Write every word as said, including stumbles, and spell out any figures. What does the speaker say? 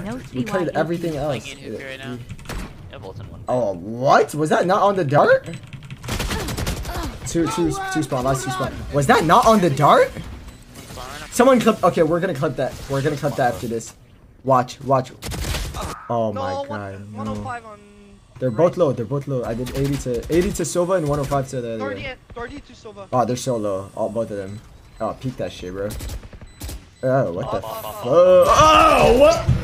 No We played everything else. Right now. Yeah, both in one. Oh, what? Was that not on the dart? Two, two, two spawn. Last two spawn. Was that not on the dart? Someone clip. Okay, we're gonna clip that. We're gonna clip that after this. Watch, watch. Oh my no, god. one, No. one oh five on. They're both low. They're both low. I did eighty to eighty to Silva and one oh five to the. thirty, thirty to Silva. Oh, they're so low. All both of them. Oh, peek that shit, bro. Oh, what the Oh, fuck? oh, Oh, what?